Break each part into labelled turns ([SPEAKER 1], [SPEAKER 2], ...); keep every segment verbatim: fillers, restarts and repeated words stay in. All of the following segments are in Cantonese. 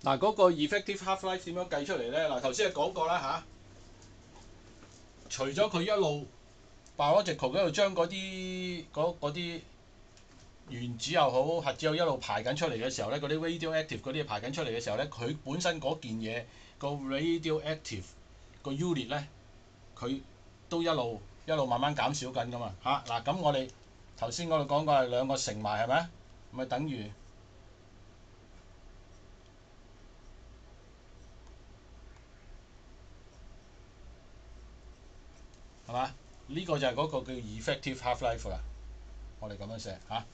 [SPEAKER 1] 嗱，嗰個 effective half-life 點樣計出嚟咧？嗱，頭先係講過啦嚇，除咗佢一路 biological 嗰度將嗰啲嗰啲原子又好核子又一路排緊出嚟嘅時候咧，嗰啲 radioactive 嗰啲排緊出嚟嘅時候咧，佢本身嗰件嘢個 radioactive 個 unit 咧，佢都一路一路慢慢減少緊噶嘛嚇。嗱，咁我哋頭先嗰度講過係兩個乘埋係咪？咪等於係嘛？呢個就係嗰個叫 effective half-life 啦。我哋咁樣寫嚇。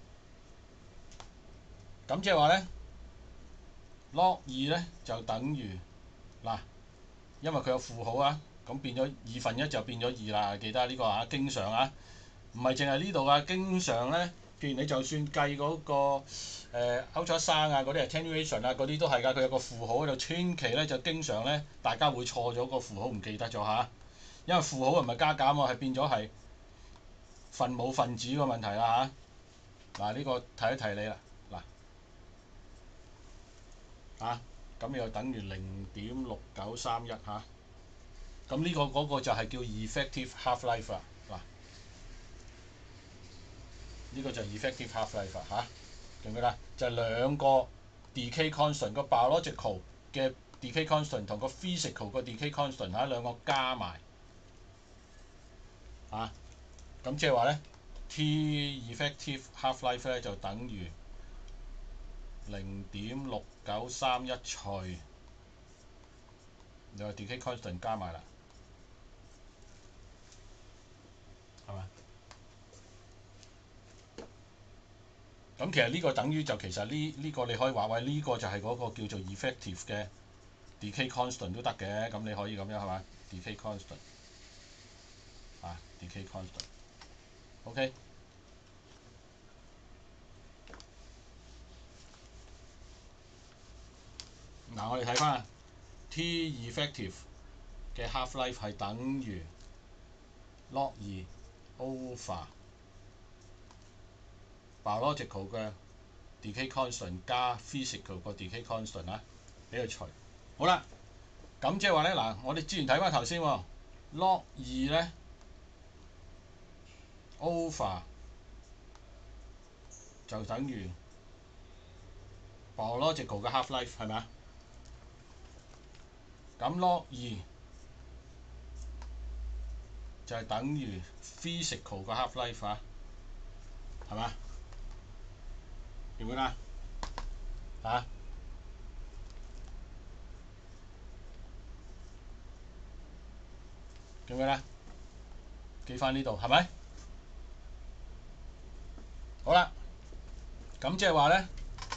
[SPEAKER 1] 咁即係話咧 log 二咧就等於嗱，因為佢有負號啊，咁變咗二分一就變咗二啦。記得呢個啊，經常啊，唔係淨係呢度啊，經常咧，既然你就算計嗰、那個誒 ultrasound 啊，嗰啲 attenuation 啊，嗰啲都係㗎，佢有個負號喺度，千祈咧就經常咧，大家會錯咗個負號，唔記得咗嚇。因為負號唔係加減喎，係變咗係分母分子個問題啦嚇。嗱，呢個提一提你啦，嗱嚇，咁又等於零點六九三一嚇。咁呢個嗰個就係叫 effective half-life 啦。嗱，呢個就係 effective half-life 嚇，記唔記得？就係兩個 decay constant，個 biological 嘅 decay constant 同個 physical 個 decay constant 嚇，兩個加埋嚇。咁即係話咧 ，T effective half-life 咧就等於零點六九三一除你個 decay constant 加埋啦，係嘛？咁其實呢個等於就其實呢呢、這個你可以話喂，呢、這個就係嗰個叫做 effective 嘅 decay constant 都得嘅，咁你可以咁樣係嘛 ？decay constant 啊 ，decay constant，OK。嗱，我哋睇翻 T effective 嘅 half-life 係等於 log 二 over biological 嘅 decay constant 加 physical 個 decay constant 啊，俾佢除。好啦，咁即係話咧，嗱，我哋之前睇翻頭先喎 ，log 二咧 over 就等於 biological 嘅 half-life 係咪啊？咁 log 二就係等於 physical 嘅 half-life 啊，係嘛？記唔記得啊？嚇？記唔記得？記翻呢度係咪？好啦，咁即係話咧，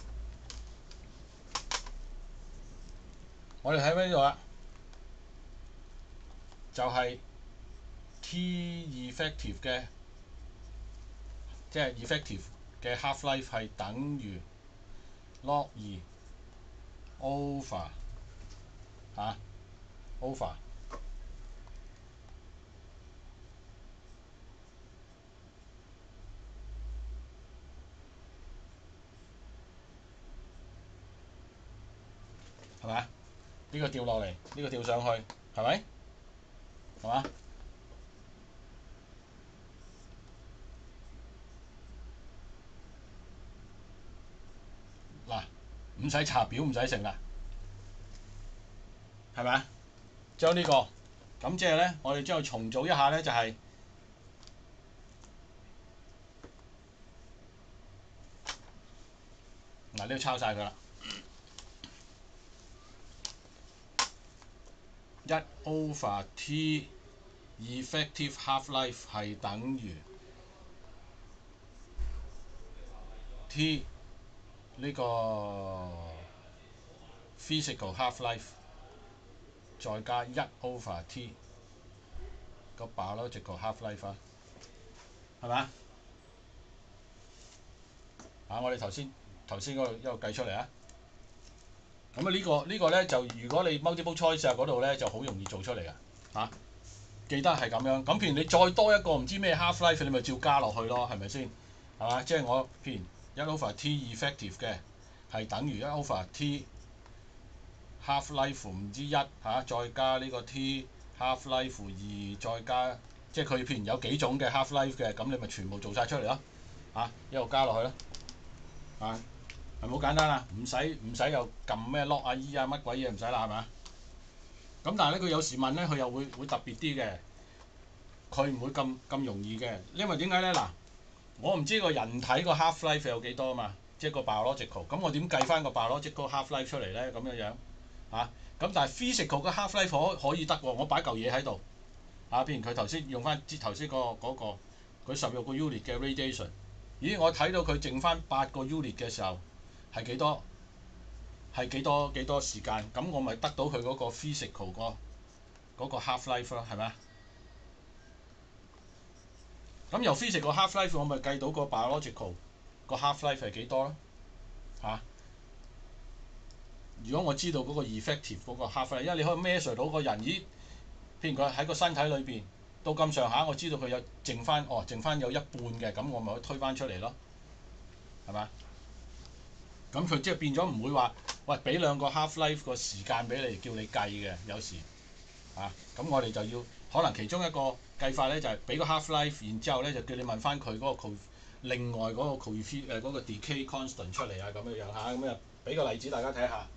[SPEAKER 1] 我哋睇翻呢度啦，就係、是、T effective 嘅，即係 effective 嘅 half-life 係等於 log 二 over 嚇、啊、over 係咪？呢、這個掉落嚟，呢、這個掉上去，係咪？係嘛？嗱，唔使查表，唔使成啦，係咪啊？將呢、這個咁即係咧，我哋將佢重組一下咧，就係、是、嗱，呢度抄晒佢啦。一 over T effective half-life 係等於 T 呢個 physical half-life 再加一 over T 個 biological half-life 啊，係咪啊？啊，我哋頭先頭先嗰度一路計出嚟啊。咁啊呢個呢個咧就如果你 multiple choice 啊嗰度咧就好容易做出嚟啊嚇。記得係咁樣。咁譬如你再多一個唔知咩 half-life，你咪照加落去咯，係咪先？係嘛？即係我譬如一 over T effective 嘅係等於一 over T half life 唔知一嚇、啊，再加呢個 t half life 二，再加即係佢譬如有幾種嘅 half life 嘅，咁你咪全部做晒出嚟咯嚇，一路加落去咯啊，係咪好簡單啊？唔使唔使又撳咩 lock 啊 E 啊乜鬼嘢唔使啦，係咪啊？咁但係咧，佢有時問咧，佢又會會特別啲嘅，佢唔會咁咁容易嘅，因為點解咧？嗱，我唔知個人體個 half life 有幾多啊嘛，即係個 biological，咁我點計翻個 biological half life 出嚟咧？咁樣樣啊，咁但係 physical 嘅 half life 可可以得喎，我擺嚿嘢喺度啊，譬如佢頭先用翻頭先個嗰個佢十六個 unit 嘅 radiation， 咦，我睇到佢剩翻八個 unit 嘅時候係幾多？係幾多幾多時間？咁我咪得到佢嗰個 physical 個嗰個 half life 咯，係咪啊？咁由 physical half life 我咪計到個 biological 個 half life 係幾多咯？嚇、啊！如果我知道嗰個 effective 嗰個 half life，因為你可以 measure 到個人，咦？譬如佢喺個身體裏邊到咁上下，我知道佢有剩翻，哦，剩翻有一半嘅，咁我咪可以推翻出嚟咯，係嘛？咁佢即係變咗唔會話，喂，俾兩個 half life 個時間俾你叫你計嘅，有時啊，咁我哋就要可能其中一個計法咧就係、是、俾個 half life，然之後咧就叫你問翻佢嗰個 co 另外嗰個 coefficient 誒嗰個 decay constant 出嚟啊，咁樣樣嚇，咁啊俾個例子大家睇下。